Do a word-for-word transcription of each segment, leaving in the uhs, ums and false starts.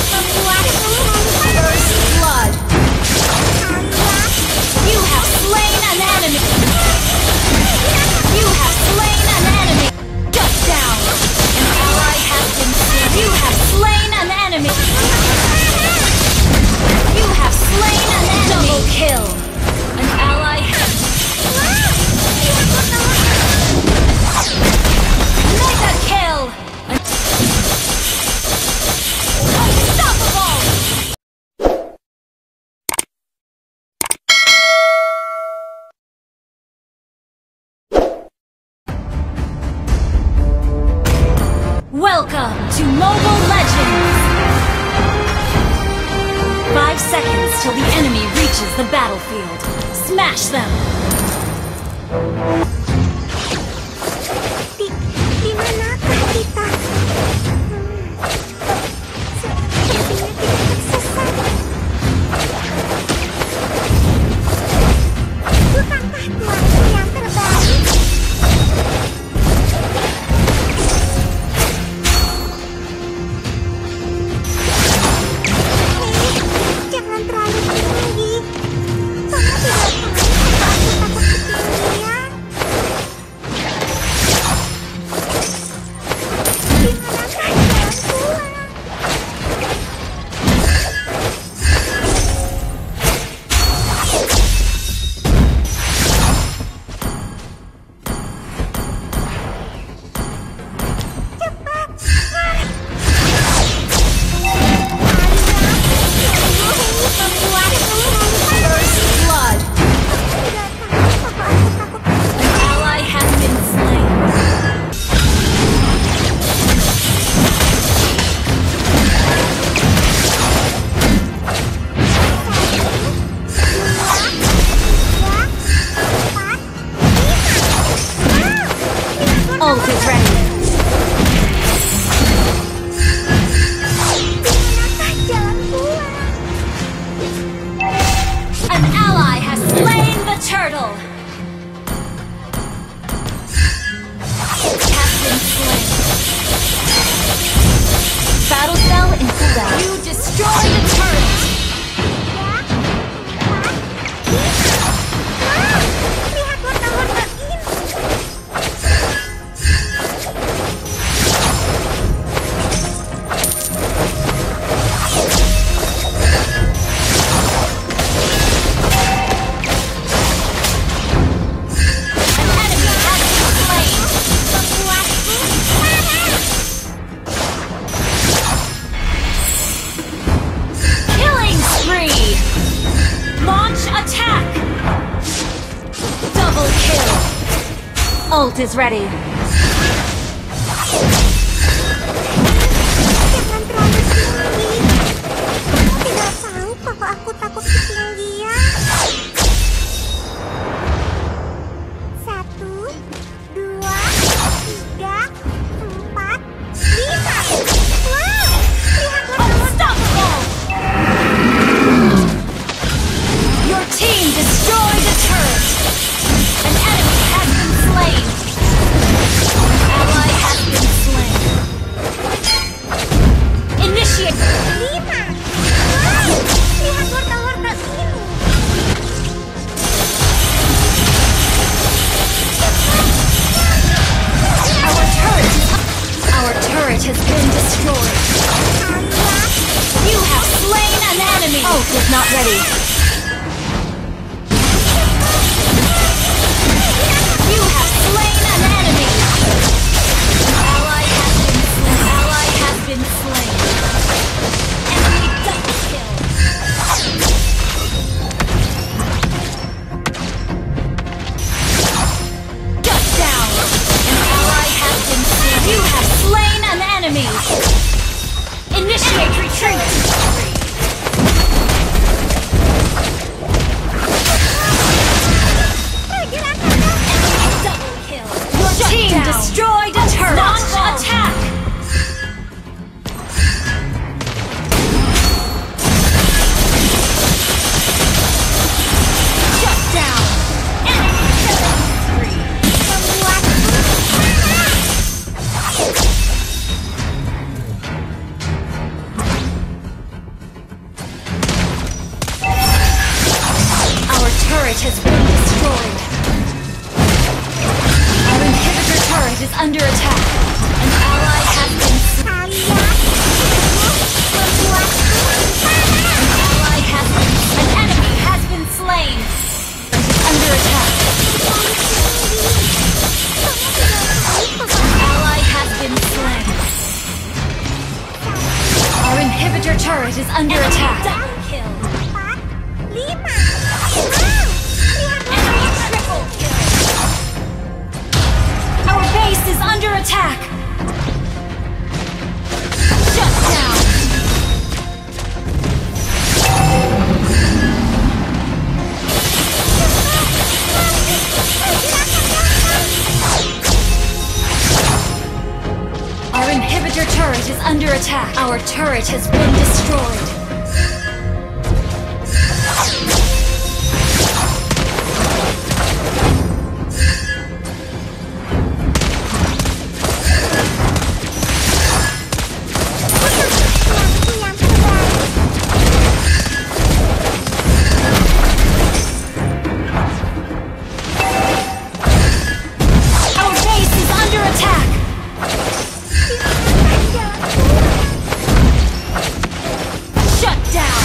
First blood. You have slain an enemy. You have slain an enemy. Shut down. An ally has been slain. You have slain an enemy. You have slain an enemy. Double kill. An ally has. Mega kill. Unstoppable. Welcome to Mobile Legends! Five seconds till the enemy reaches the battlefield. Smash them! Di, di manakah kita? Sepertinya kita tersesat. Bukankah tuanku yang terbaik? Jangan terlalu tinggi. Kamu tidak tahu apa aku takut ketinggian. Di manakah jalan pulang? Cepat, lari. First blood. An ally has been slain. Ult is ready. An ally has slain the turtle. Has been slain. Battle cell in cooldown. You destroy the turret. Lihat warna-warna ini. An enemy has been slain. Membuatku marah. Killing spree. Launch attack. Double kill. Ult is ready. Jangan terlalu tinggi. Kamu tidak tahu bahwa aku takut ketinggian. Satu, dua, tiga, empat, lima. Wow, lihat warna-warna. Unstoppable. Your team destroyed a turret. An enemy has been slain. An ally has been slain. Initiate. Lima. Wow, lihat warna-warna ini. Our turret is up. Our turret has been destroyed. Kalian You have slain an enemy. Ult is not ready. You have slain an enemy. An ally has been slain. An ally has been slain. Enemy double kill. Shut down. An ally has been slain. You have slain an enemy. Initiate retreat. Double kill. Your team destroyed a turret. Launch attack. Shut down. Enemy killing spree. membuatku marah. turret has been destroyed. Our inhibitor turret is under attack. An ally has been slain. An ally has been An enemy has been slain. Under attack. An ally has been slain. Our inhibitor turret is under attack. Double kill. Enemy triple kill. Our base is under attack. Shut down. Our inhibitor turret is under attack. Our turret has been destroyed. Our base is under attack. Shut down.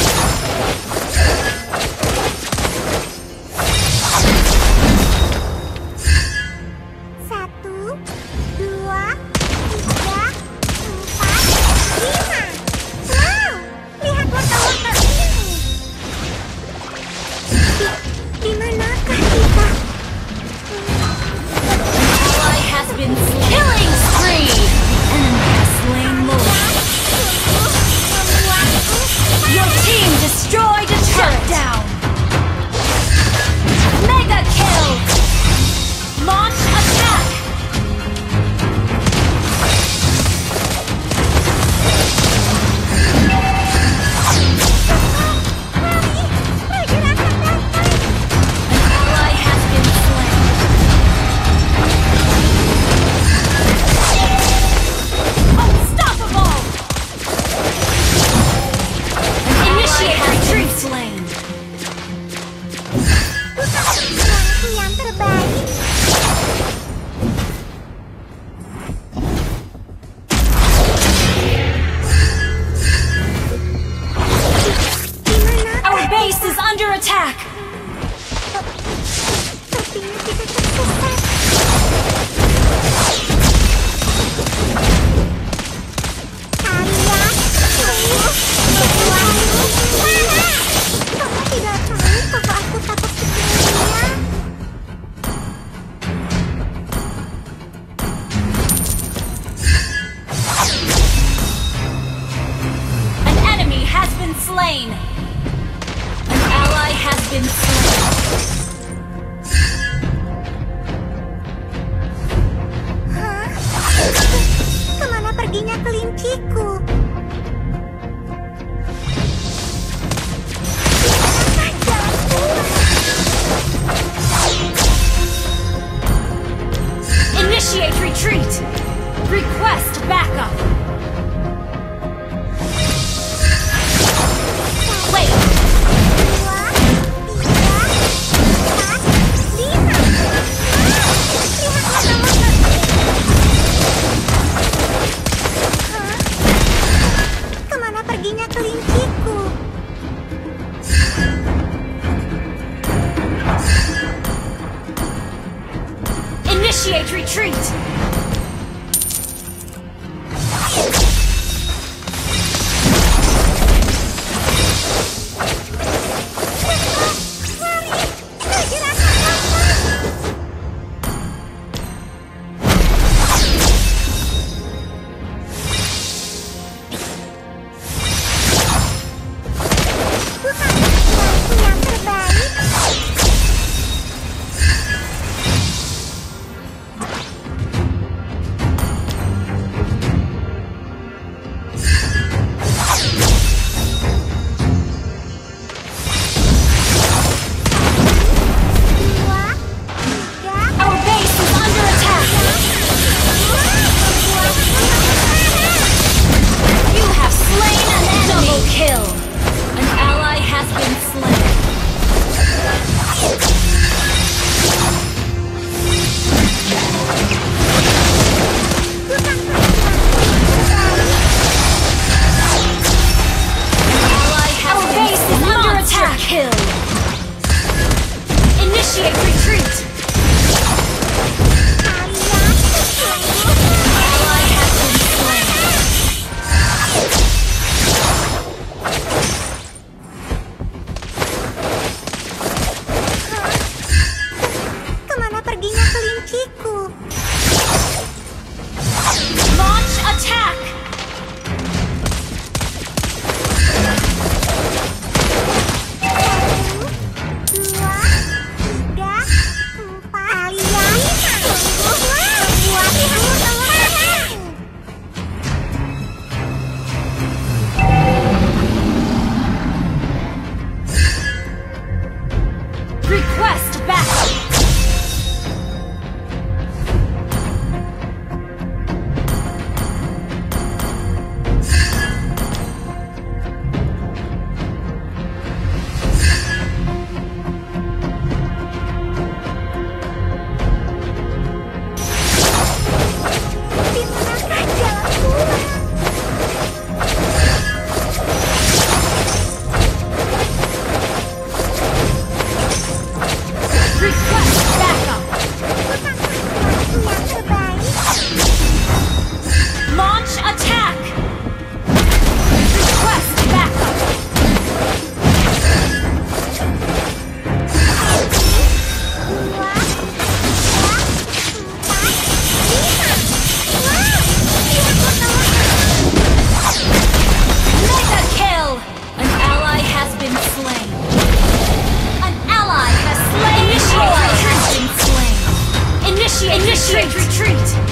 Satu, dua, tiga, empat, lima. Wow, lihat wortel-wortel ini. Di, di manakah kita? Ally has been slain. Killing spree. Enemy has slain more. Your team destroyed a turret. Down. Mega kill. Launch attack. An ally has been slain. Unstoppable. Initiate retreat. Slain. Aku yang terbaik. Di mana? Our base is under attack. Sepertinya kita tersesat. Kalian sungguh bersuara mana? Kamu tidak tahu bahwa aku takut sebenarnya? An enemy has been slain. An ally has been slain. Hah? Kemana perginya kelinciku? Jangan keluar. Initiate retreat. Request backup. Wait. Dua, tiga, Initiate, Initiate retreat!